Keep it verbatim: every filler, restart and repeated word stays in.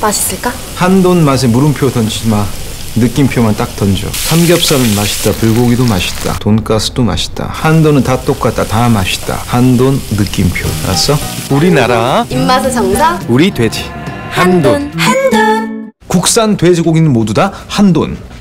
맛있을까? 한돈 맛에 물음표 던지지 마. 느낌표만 딱 던져. 삼겹살은 맛있다. 불고기도 맛있다. 돈가스도 맛있다. 한돈은 다 똑같다. 다 맛있다. 한돈 느낌표. 알았어? 우리나라 입맛의 정석 우리 돼지 한돈 한돈. 국산 돼지고기는 모두 다 한돈.